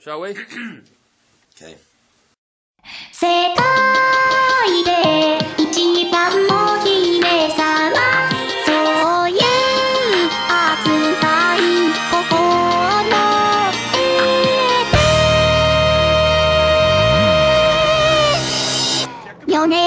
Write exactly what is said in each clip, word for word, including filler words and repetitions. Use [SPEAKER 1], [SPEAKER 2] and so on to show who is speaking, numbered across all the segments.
[SPEAKER 1] shall we?
[SPEAKER 2] Okay.
[SPEAKER 3] 世界で一番の姫様、そういう扱い心得てよね。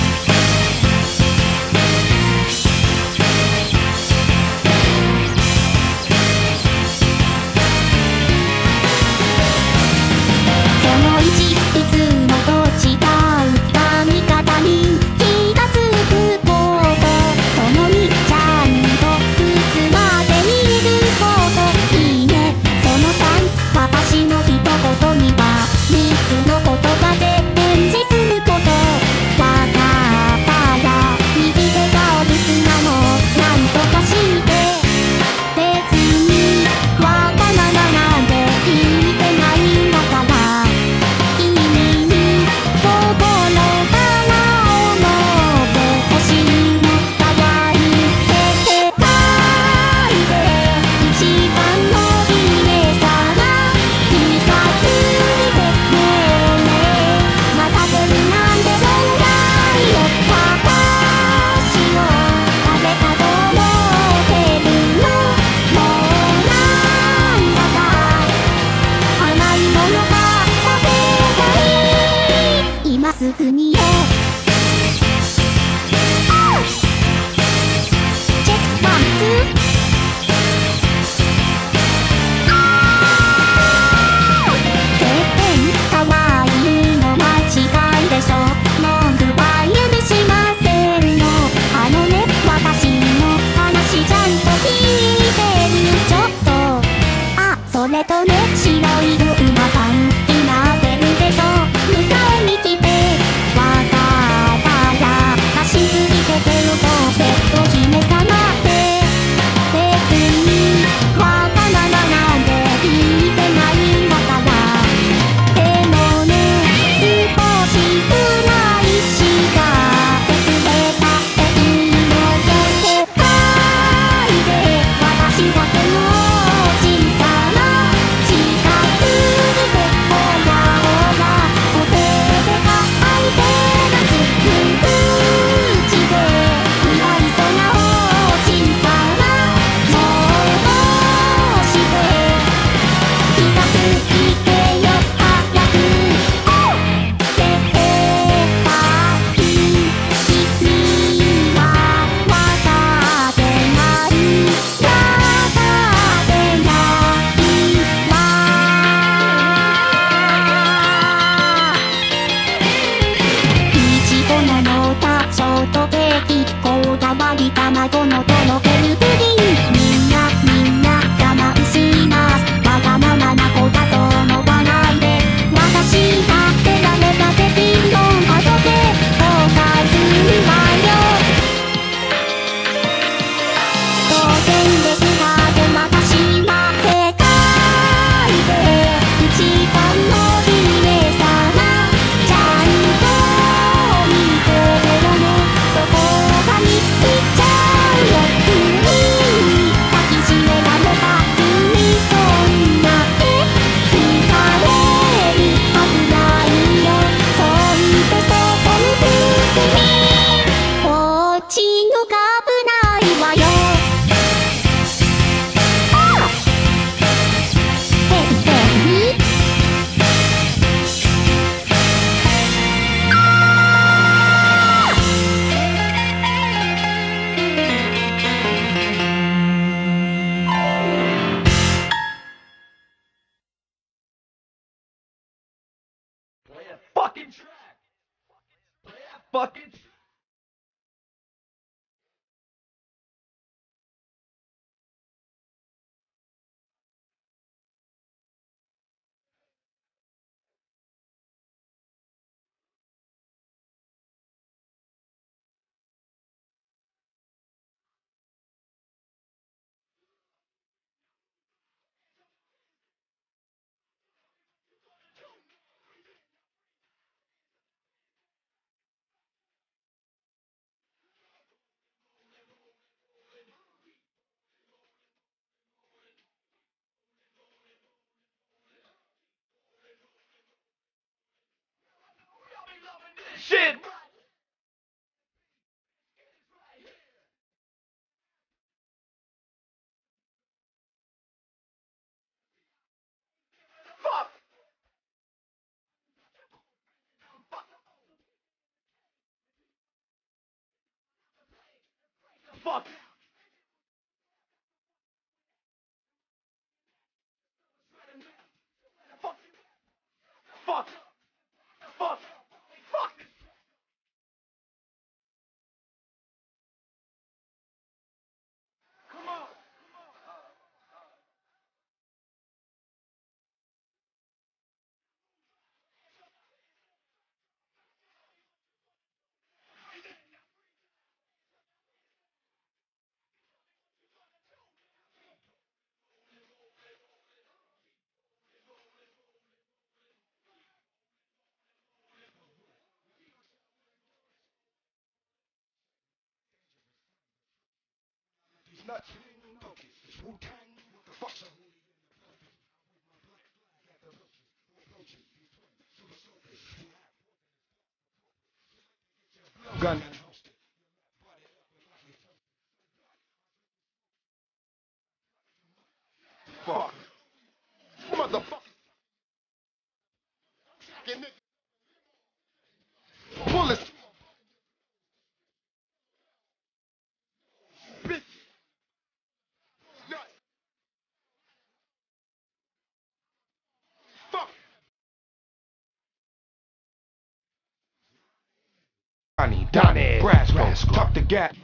[SPEAKER 3] すぐによチェックワンツーてっぺんかわいいの間違いでしょ、文句は許しませんの。あのね、私の話ちゃんと聞いてる。ちょっとあ、それとね、白い馬さん今出るでしょ、迎えに来てしすぎててるお姫様って別にわがままなんて言ってないんだから。でもね、少しくらいしか別れたっていいので、世界で私だけの小さな小さすぎてほらほらお手でかいてます卵のとろけるプリン、みんなみんな我慢します。わがままな子だと思わないで、私だってやればできるの。後で後悔するわよ。当然ですがで私は世界で一番の姫様、ちゃんと見てるよね、どこかに行っちゃ
[SPEAKER 1] Fucking track! Fucking Fuck. Fuck. Fuck. Fuck. Fuck. Come on. These nuts. It's Wu-Tang. What the fuck? Gun. Fuck. Motherfucker. Bullets. Bitch. Nut. Fuck. Donnie, Donnie, Brasco, tuck the gat.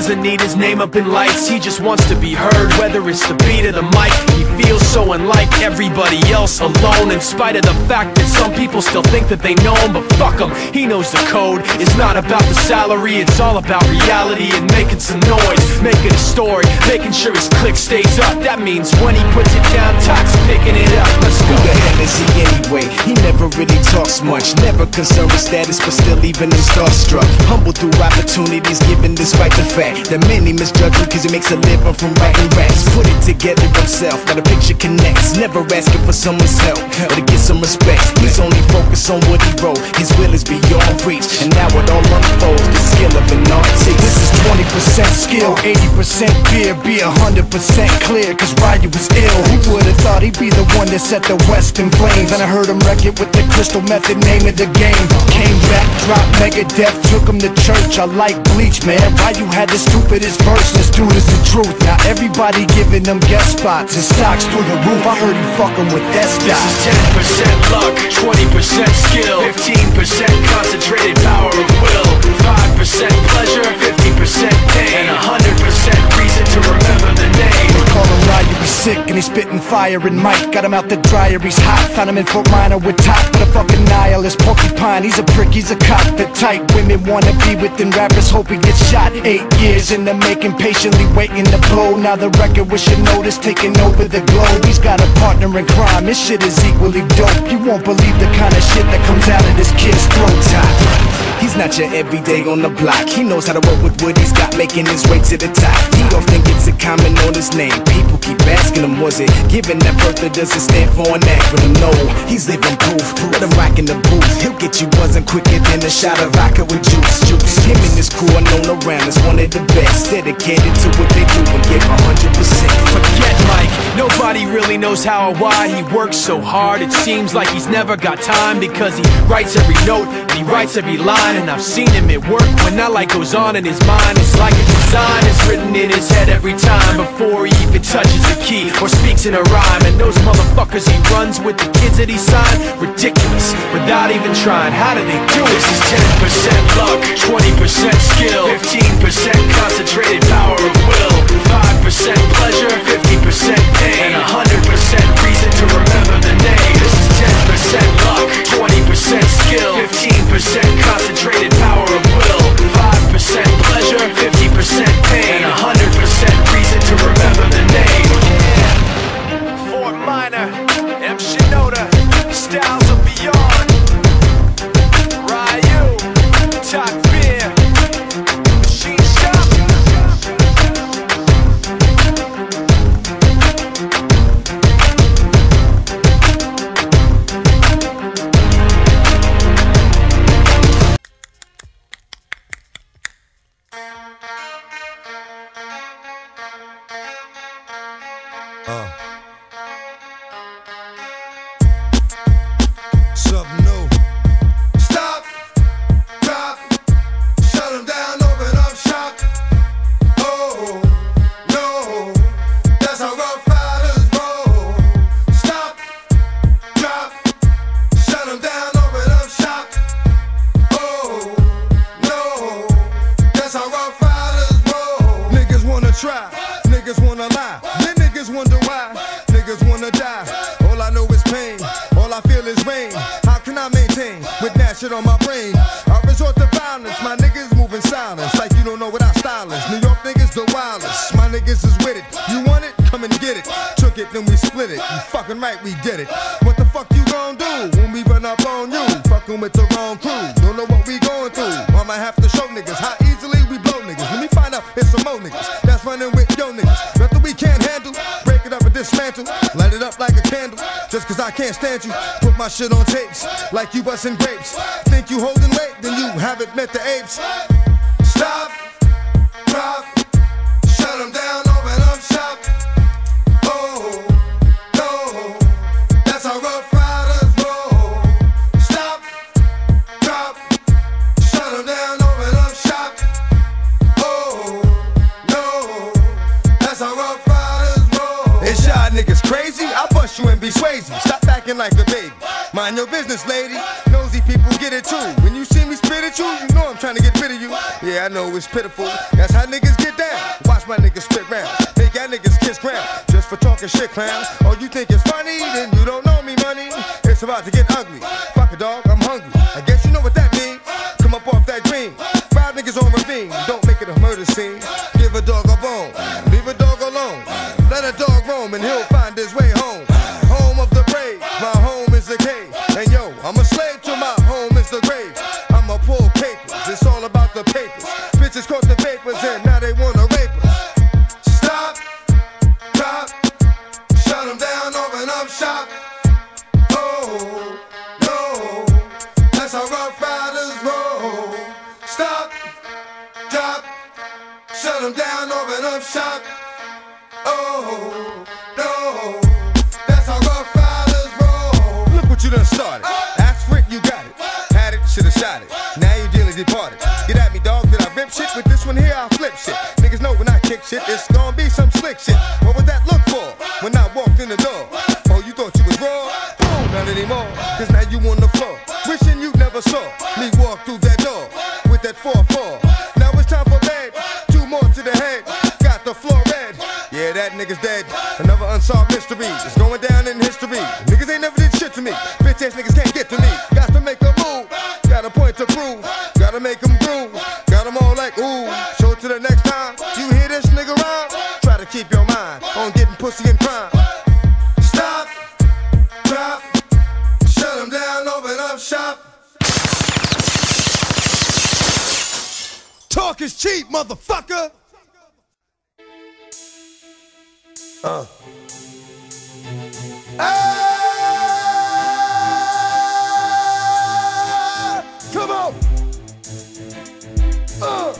[SPEAKER 2] doesn't need his name up in lights, he just wants to be heard, whether it's the beat or the mic. He feels so unlike everybody else, alone, in spite of the fact that some people still think that they know him. But fuck him, he knows the code. It's not about the salary, it's all about reality and making some noise, making a story, making sure his click stays up. That means when he puts it down, Tox picking it up. Let's go.
[SPEAKER 4] Who the hell is he anyway? He never really talks much, never concerned with status, but still even him starstruck. Humble through opportunities given despite the fact that many misjudge him cause he makes a living from writing raps. Put it together himself, got a picture connects, never asking for someone's help or to get some respect. He's only focused on what he wrote, his will is beyond reach, and now it all unfolds, the skill of an artist. This is twenty percent skill, eighty percent fear, be one hundred percent clear, cause Ryu was ill. Who would've thought he'd be the one that set the West in flames? And I heard him wreck it with the Crystal Method, name of the game. Came back, dropped Megadeth, took him to church. I like Bleach, man. Ryu had the stupidest verse, this dude is the truth. Now everybody giving them guest spots and stocks through the roof. I heard he fucking with that stock.
[SPEAKER 2] This is ten percent luck, twenty percent skill, fifteen percent concentrated power of will, five percent pleasure, fifty percent pain, and one hundred percent reason to remember the name.
[SPEAKER 4] They call him Ryu, he's sick and he's spitting fire and Mike got him out the dryer, he's hot. Found him in Fort Minor with top, but a fucking nihilist porcupine. He's a prick, he's a cop. The type women wanna be within rappers, hope he gets shot. Eight years in the making, patiently waiting to blow. Now the record with your notice taking over the globe. He's got a partner in crime, his shit is equally dope. You won't believe the kind of shit that comes out of this kid's throat. Top. He's not your everyday on the block. He knows how to work with what he's got, making his way to the top. He often gets a comment on his name. People keep asking him, was it given that birth that doesn't stand for an acronym? No, he's living proof. Let him rock in the booth. He'll get you buzzing quicker than a shot of vodka with juice. Juice. Him and his crew are known around as one of the best, dedicated to what they do and give one hundred percent.
[SPEAKER 2] Forget Mike, nobody really knows how or why he works so hard. It seems like he's never got time, because he writes every note and he writes every line. And I've seen him at work when that light goes on in his mind. It's like a design is written in his head every time before he even touches a key or speaks in a rhyme. And those motherfuckers he runs with, the kids that he signed, ridiculous, without even trying. How do they do it? This is ten percent luck, twenty percent skill, fifteen percent concentrated power of will, five percent pleasure, fifty percent pain, and one hundred percent reason to remember the name. This is ten percent luck, twenty percent skill, fifteen percent concentrated power of will, five percent pleasure, fifty percent pain, and one hundred percent reason to remember the name. Yeah. Fort Minor, M. Shinoda, styles of beyond, Ryu, Top Beer, Machine Shop.
[SPEAKER 5] Uh. Something new. Stop, drop, shut them down, open up shop. Oh, no, that's how rough riders roll. Stop, drop, shut them down, open up shop. Oh, no, that's how rough riders roll. Niggas wanna try, niggas wanna lie. Niggas wonder why, niggas wanna die. All I know is pain, all I feel is rain. How can I maintain with that shit on my brain? I resort to violence, my niggas moving silence, like you don't know what our style is. New York niggas the wildest, my niggas is with it. You want it? Come and get it. Took it, then we split it. You fucking right, we did it. What the fuck you gon' do when we run up on you? Fucking with the wrong crew, don't know what we going through. I might have to show niggas how easily we blow niggas. Let me find out it's some more niggas that's running with yo niggas. Nothing we can't handle. Break it up and dismantle, light it up like a candle. Just cause I can't stand you, put my shit on tapes, like you bustin' grapes. Think you holding weight, then you haven't met the apes. Stop, drop, shut them down, open up shop. Oh, no, that's how rough riders roll. Stop, drop, shut them down, open up shop. Oh, no, that's how rough riders roll. It's y'all niggas crazy? I bust you and be Swayze. Stop acting like a baby. Mind your business, lady. Nosy people get it too. When you see me spit at you, you know I'm trying to get rid of you. Yeah, I know it's pitiful. That's how niggas get down. Watch my niggas spit round. Make y'all niggas kiss ground. Just for talking shit, clowns. Oh, you think it's funny? Then you don't know me, money. It's about to get ugly. Fuck a dog, I'm hungry. I guess you know what that means. Come up off that dream. Five niggas on ravine. Don't make it a murder scene. Give a dog a bone. Leave a dog alone. Let a dog roam and he'll find his way home. Home of the brave. My home is the cave. And yo, I'm a slave to my home is the grave. I'ma pull papers. It's all about the papers. Bitches caught the papers and now they wanna rape us. Stop. Drop. Shut them down. Open up shop. Oh, no. That's how rough riders roll. Stop. Drop. Shut them down. Open up shop. Oh, no. That's how rough riders roll. Look what you done started. Ask for it, you got it. Had it, should've shot it. Now you dearly departed. Get at me, dog. Did I rip shit? With this one here, I flip shit. Niggas know when I kick shit, it's gonna be some slick shit. What would that look for when I walked in the door? Oh, you thought you was raw? Oh, not anymore. Cause now you on the floor. Wishing you never saw me walk through that door with that four four. Now it's time for bed. Two more to the head. Got the floor red. Yeah, that nigga's dead. Another unsolved mystery. It's going down in history. Niggas ain't never did shit to me. Bitch ass niggas can't get to me. Got to make a move. Got a point to prove. Gotta make them groove. Got them all like ooh. Show it to the next time. You hear this nigga rhyme? Try to keep your mind on getting pussy and crime. Stop. Drop. Shut them down. Open up shop. Talk is cheap, motherfucker. Uh. Ah! Come on. Uh.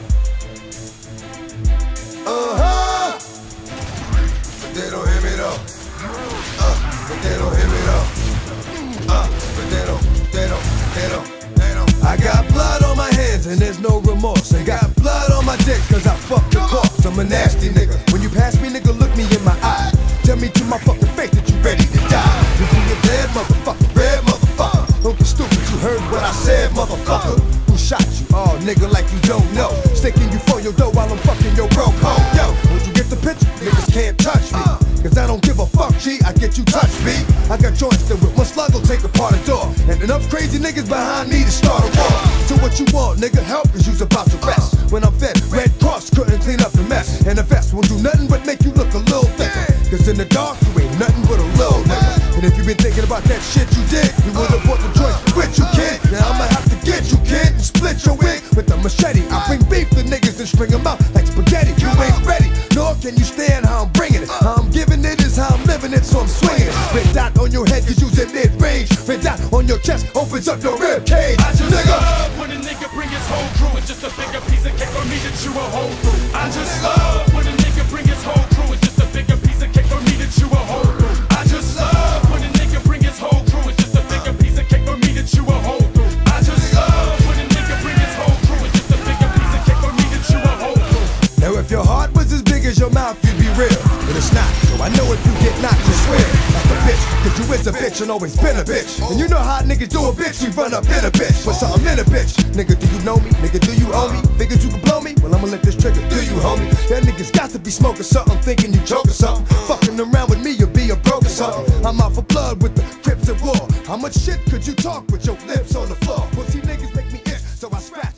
[SPEAKER 5] Uh-huh. But they don't hear me though. Uh. But they don't hear me though. Uh. But they don't, they don't, they don't, they don't. I got blood on my hands and there's no remorse. I got blood on my dick cause I fucked your corpse. I'm a nasty nigga. When you pass me, nigga, look me in my eye. Tell me to my fucking face that you ready to die. You be a dead motherfucker, red motherfucker. Don't get stupid, you heard what I said, motherfucker. Who shot you? Oh, nigga, like you don't know. Sticking you for your dough while I'm fucking your broke hoe. Yo, would you get the picture? Niggas can't touch me. Cause I don't give a fuck, G, I get you touch me. I got joints that with one slug will take apart a door. And enough crazy niggas behind me to start a war. So what you want, nigga, help cause you's about to rest. When I'm fed, Red Cross couldn't clean up the mess. And the vest won't do nothing but make you look a little thicker. Cause in the dark, you ain't nothing but a little nigga. And if you been thinking about that shit you did, you would've bought the joint with you, kid. Now I'ma have to get you, kid, and split your wig with a machete. I bring beef to niggas and string them out like spaghetti. You ain't ready, nor can you stand how I'm bringing it. How I'm giving it is how I'm living it, so I'm swinging it. Red dot on your head cause you's in mid-range. Red dot on your chest opens up your rib cage.
[SPEAKER 2] I just
[SPEAKER 5] nigga.
[SPEAKER 2] love when a nigga bring his whole crew. It's just a bigger piece of cake for me to chew a hole through. I just love when a nigga bring his whole crew. It's just a bigger piece of cake for me to chew a hole through. I just love when a nigga bring his whole crew. It's just a bigger piece of cake for me to chew a hole through. I just love when a nigga bring his whole crew. It's just a bigger piece of cake for me to chew a hole through.
[SPEAKER 5] Now if your heart was as big as your mouth, you'd be real. But it's not, so I know if you get knocked, you swear. Like a bitch, cause you is a bitch and always been a bitch. And you know how niggas do a bitch, we run up in a bitch. Put something in a bitch. Nigga, do you know me? Nigga, do you owe me? Figures you can blow me? Well, I'ma let this trigger do you, homie. That niggas got to be smoking something, thinking you joking something. Fucking around with me, you'll be a broke or something. I'm out for blood with the Crips at war. How much shit could you talk with your lips on the floor? Pussy niggas make me itch, so I scratch.